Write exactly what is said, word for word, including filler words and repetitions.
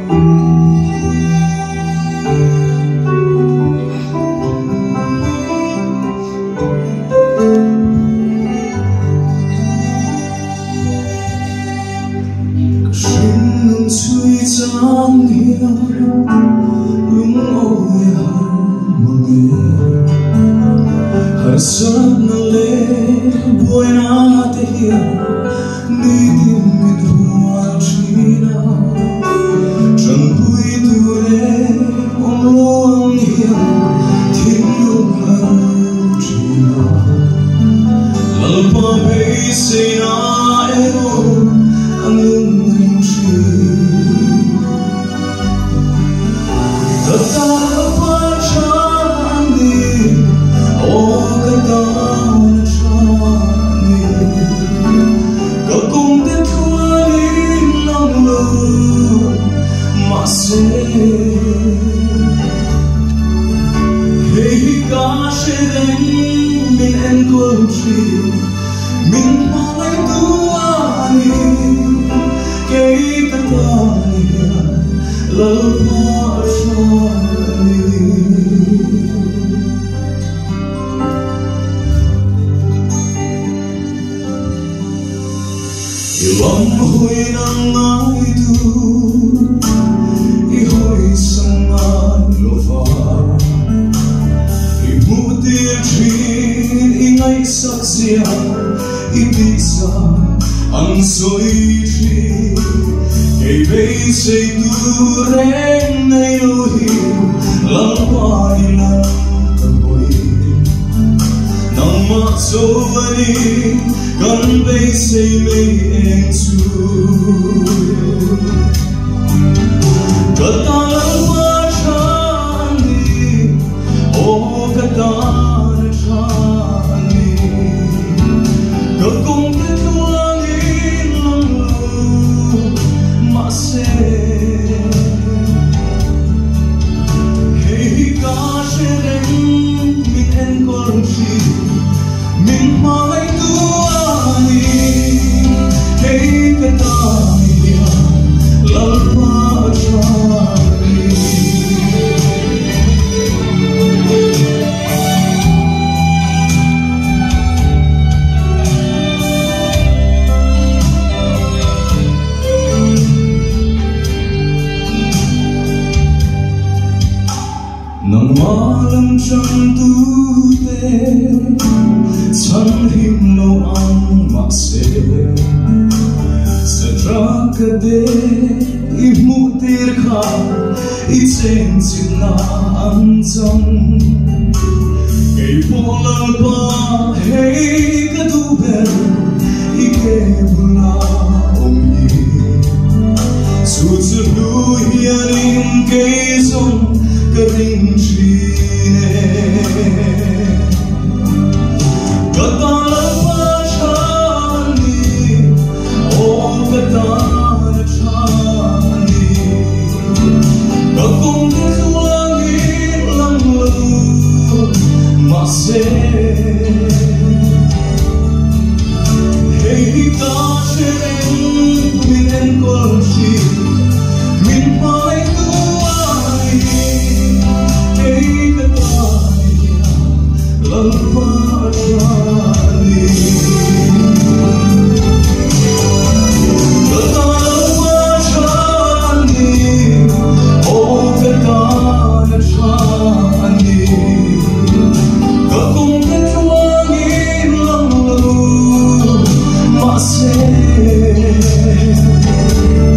Chẳng hiểu đúng ôi hẳn một người hãy rất nâng lên buổi na te hiểu đi tìm mình hoa chi nào chẳng vui tu lệ ông luôn hiểu thiên luôn ân chi nào lần qua bây giờ na em anh luôn hình chi Hey, gosh, it ain't been and good to min mai tuani kay katani lalpa shani ilam hui nang ngai tu i hui sang an lova Mutir trin ingay saksya ibisa ang soitri kay bay say tureng na iluhin lampa ilang kaboy nang maksovani kan bay say may engsuy katalang Kadana chani, kagong tetuangin lang lu mase. Hey kashereng min enkorchi, min mai tuani, hey kadani lalpa chani. Nang malam chẳng tu te chẳng him lo ang makse sa trakade imutir ka itsen sila ang zang kay polal pa hey kaduber ike bula omyi sutsudu hiyanin kay zong Karing chine Katala chani Oh katala chani Kakong tetuangin lang lalu Mase Hey kashereng min enkorchi Min mai tuani lalpa chani lalpa chani oh katana chani kakong tetuangin lang lalu mase